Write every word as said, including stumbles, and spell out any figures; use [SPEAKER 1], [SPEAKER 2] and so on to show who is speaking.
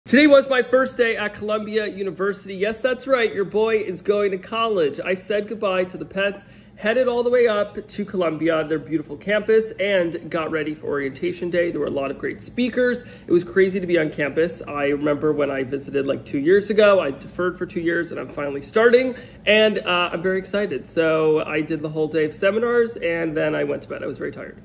[SPEAKER 1] Today was my first day at Columbia University. Yes, that's right, your boy is going to college. I said goodbye to the pets, headed all the way up to Columbia, their beautiful campus, and got ready for orientation day. There were a lot of great speakers. It was crazy to be on campus. I remember when I visited like two years ago, I deferred for two years and I'm finally starting, and uh, I'm very excited. So I did the whole day of seminars and then I went to bed. I was very tired.